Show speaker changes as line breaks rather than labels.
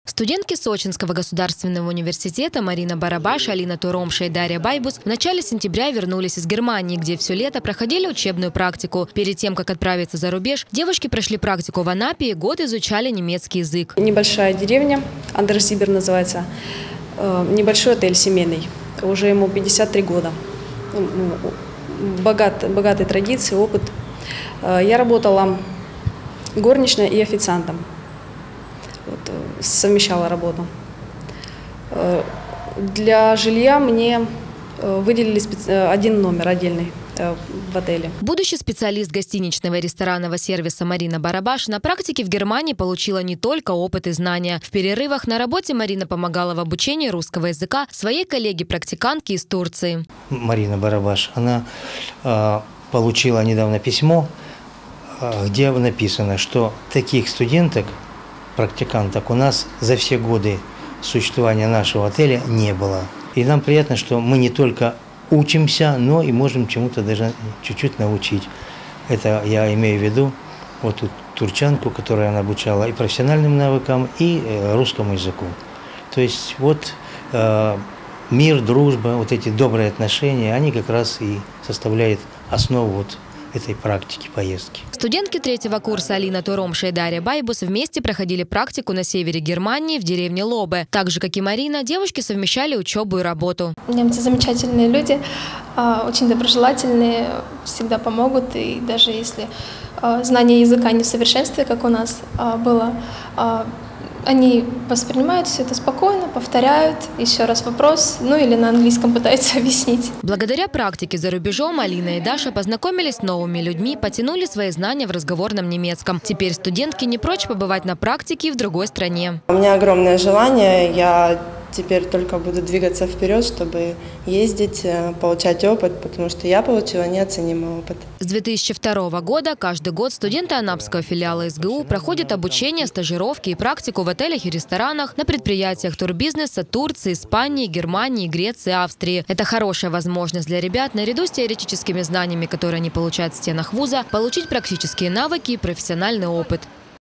Студентки Сочинского государственного университета Марина Барабаш, Алина Туромша и Дарья Байбус в начале сентября вернулись из Германии, где все лето проходили учебную практику. Перед тем, как отправиться за рубеж, девушки прошли практику в Анапе и год изучали немецкий язык.
Небольшая деревня, Андерсибер называется, небольшой отель семейный, уже ему 53 года. Богатые традиции, опыт. Я работала горничной и официантом. Совмещала работу. Для жилья мне выделили один номер отдельный в отеле.
Будущий специалист гостиничного и ресторанного сервиса Марина Барабаш на практике в Германии получила не только опыт и знания. В перерывах на работе Марина помогала в обучении русского языка своей коллеге-практикантке из Турции.
Марина Барабаш, она получила недавно письмо, где написано, что таких студенток, практиканток у нас за все годы существования нашего отеля не было. И нам приятно, что мы не только учимся, но и можем чему-то даже чуть-чуть научить. Это я имею в виду вот ту турчанку, которую она обучала и профессиональным навыкам, и русскому языку. То есть вот мир, дружба, вот эти добрые отношения, они как раз и составляют основу вот этой практики поездки.
Студентки третьего курса Алина Туромша и Дарья Байбус вместе проходили практику на севере Германии в деревне Лобе. Так же, как и Марина, девушки совмещали учебу и работу.
Немцы замечательные люди, очень доброжелательные, всегда помогут. И даже если знание языка не в совершенстве, как у нас было, они воспринимают все это спокойно, повторяют еще раз вопрос, ну или на английском пытаются объяснить.
Благодаря практике за рубежом Алина и Даша познакомились с новыми людьми, потянули свои знания в разговорном немецком. Теперь студентки не прочь побывать на практике в другой стране.
У меня огромное желание, я теперь только буду двигаться вперед, чтобы ездить, получать опыт, потому что я получила неоценимый опыт.
С 2002 года каждый год студенты Анапского филиала СГУ проходят обучение, стажировки и практику в отелях и ресторанах, на предприятиях турбизнеса Турции, Испании, Германии, Греции, Австрии. Это хорошая возможность для ребят, наряду с теоретическими знаниями, которые они получают в стенах вуза, получить практические навыки и профессиональный опыт.